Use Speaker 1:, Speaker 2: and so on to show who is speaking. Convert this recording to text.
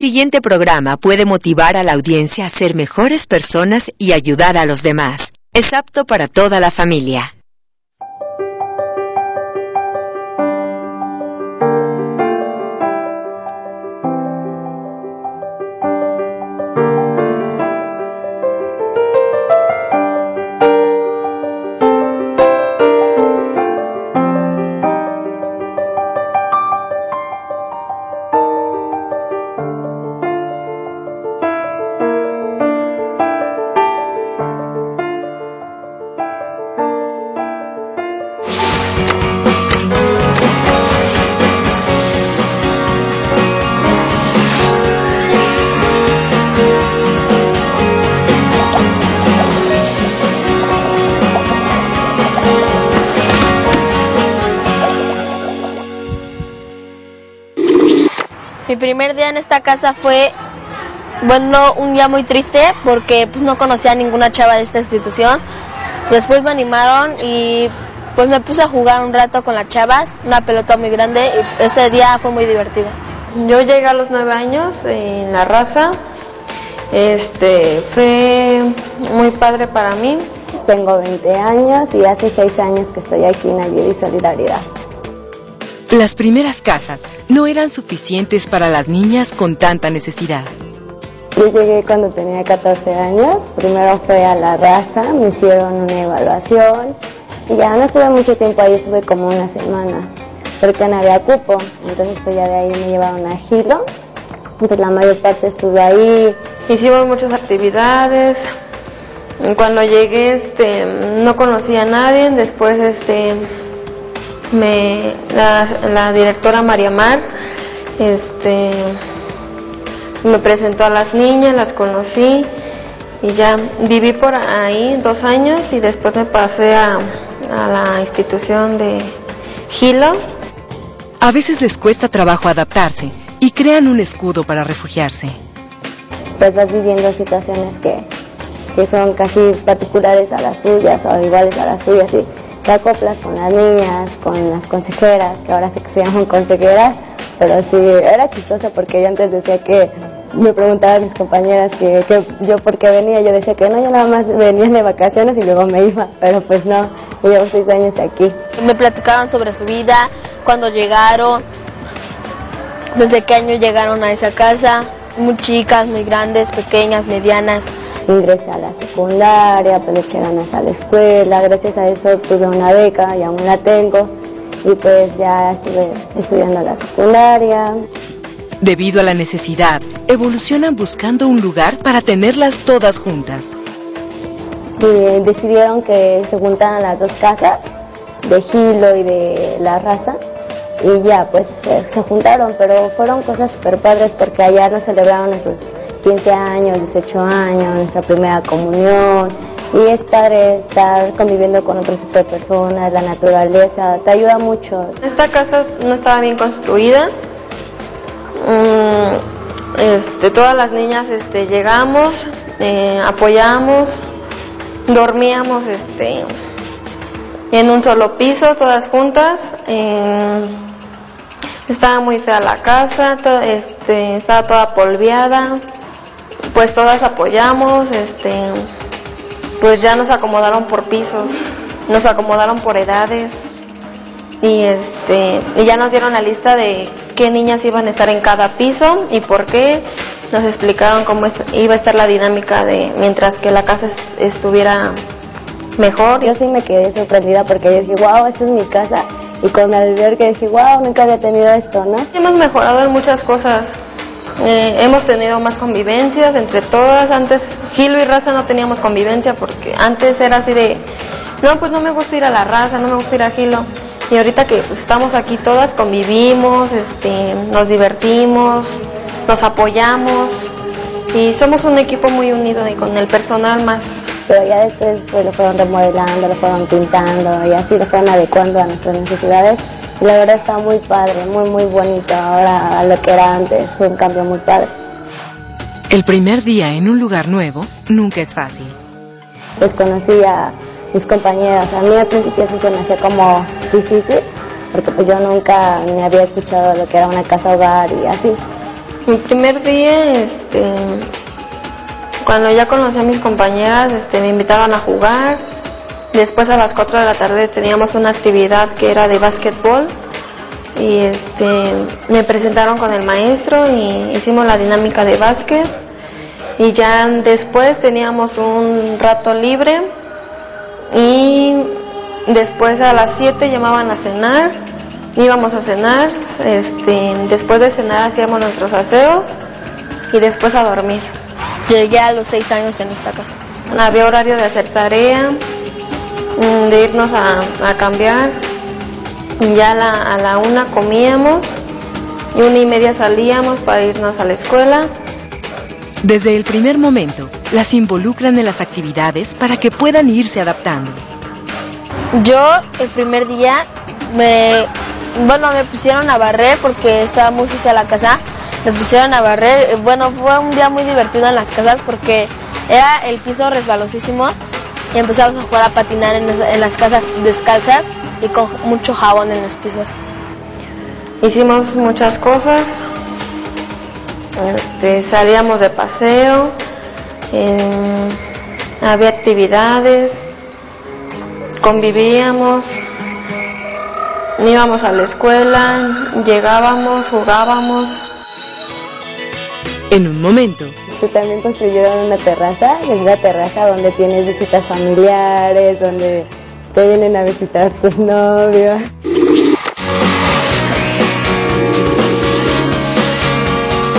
Speaker 1: siguiente programa puede motivar a la audiencia a ser mejores personas y ayudar a los demás. Es apto para toda la familia.
Speaker 2: Mi primer día en esta casa fue, bueno, un día muy triste porque pues no conocía a ninguna chava de esta institución. Después me animaron y pues me puse a jugar un rato con las chavas, una pelota muy grande, y ese día fue muy divertido.
Speaker 3: Yo llegué a los 9 años en La Raza, fue muy padre para mí.
Speaker 4: Tengo 20 años y hace 6 años que estoy aquí en Ayuda y Solidaridad.
Speaker 5: Las primeras casas no eran suficientes para las niñas con tanta necesidad.
Speaker 4: Yo llegué cuando tenía 14 años, primero fue a La Raza, me hicieron una evaluación y ya no estuve mucho tiempo ahí, estuve como una semana, porque no había cupo, entonces pues ya de ahí me llevaron a Gilo, pues la mayor parte estuve ahí.
Speaker 3: Hicimos muchas actividades, cuando llegué no conocía a nadie, después la directora María Mar me presentó a las niñas, las conocí y ya viví por ahí 2 años y después me pasé a la institución de Gilo.
Speaker 5: A veces les cuesta trabajo adaptarse y crean un escudo para refugiarse.
Speaker 4: Pues vas viviendo situaciones que son casi particulares a las tuyas o iguales a las tuyas y te acoplas con las niñas, con las consejeras, que ahora sé que se llaman consejeras, pero sí, era chistoso porque yo antes decía que me preguntaban mis compañeras que yo por qué venía, yo decía que no, yo nada más venía de vacaciones y luego me iba, pero pues no, yo llevo 6 años aquí.
Speaker 2: Me platicaban sobre su vida, cuando llegaron, desde qué año llegaron a esa casa, muy chicas, muy grandes, pequeñas, medianas.
Speaker 4: Ingresé a la secundaria, pues le eché ganas a la escuela, gracias a eso tuve una beca y aún la tengo y pues ya estuve estudiando la secundaria.
Speaker 5: Debido a la necesidad, evolucionan buscando un lugar para tenerlas todas juntas.
Speaker 4: Y decidieron que se juntaran las 2 casas, de Gilo y de La Raza, y ya pues se juntaron, pero fueron cosas súper padres porque allá nos celebraron nuestros 15 años, 18 años, nuestra primera comunión, y es padre estar conviviendo con otro tipo de personas, la naturaleza, te ayuda mucho.
Speaker 3: Esta casa no estaba bien construida, todas las niñas llegamos, apoyamos, dormíamos en un solo piso, todas juntas. Estaba muy fea la casa, estaba toda polveada, pues todas apoyamos, pues ya nos acomodaron por pisos, nos acomodaron por edades y ya nos dieron la lista de qué niñas iban a estar en cada piso y por qué. Nos explicaron cómo iba a estar la dinámica mientras que la casa estuviera mejor.
Speaker 4: Yo sí me quedé sorprendida porque yo dije, wow, esta es mi casa, y con el ver que dije, wow, nunca había tenido esto, ¿no?
Speaker 3: Hemos mejorado en muchas cosas, hemos tenido más convivencias entre todas. Antes Gilo y Raza no teníamos convivencia porque antes era así de, no, pues no me gusta ir a La Raza, no me gusta ir a Gilo, y ahorita que pues, estamos aquí todas convivimos, nos divertimos, nos apoyamos y somos un equipo muy unido y con el personal más.
Speaker 4: Pero ya después pues lo fueron remodelando, lo fueron pintando y así lo fueron adecuando a nuestras necesidades y la verdad está muy padre, muy muy bonito ahora a lo que era antes, fue un cambio muy padre.
Speaker 5: El primer día en un lugar nuevo nunca es fácil.
Speaker 4: Pues conocí a mis compañeras, a mí al principio sí se me hacía como difícil porque pues yo nunca me había escuchado lo que era una casa hogar y así.
Speaker 3: Mi primer día, cuando ya conocí a mis compañeras, me invitaban a jugar. Después a las 4 de la tarde teníamos una actividad que era de básquetbol y me presentaron con el maestro y hicimos la dinámica de básquet. Y ya después teníamos un rato libre y después a las 7 llamaban a cenar, íbamos a cenar, después de cenar hacíamos nuestros aseos y después a dormir.
Speaker 2: Llegué a los 6 años en esta casa.
Speaker 3: Había horario de hacer tarea, de irnos a cambiar, y ya a la 1 comíamos y 1:30 salíamos para irnos a la escuela.
Speaker 5: Desde el primer momento, las involucran en las actividades para que puedan irse adaptando.
Speaker 2: Yo el primer día me pusieron a barrer porque estaba muy sucia la casa. Nos pusieron a barrer. Bueno, fue un día muy divertido en las casas porque era el piso resbalosísimo y empezamos a jugar a patinar en las casas descalzas y con mucho jabón en los pisos.
Speaker 3: Hicimos muchas cosas, salíamos de paseo, había actividades, convivíamos, íbamos a la escuela, llegábamos, jugábamos.
Speaker 5: En un momento,
Speaker 4: También construyeron una terraza, que es la terraza donde tienes visitas familiares, donde te vienen a visitar tus novios.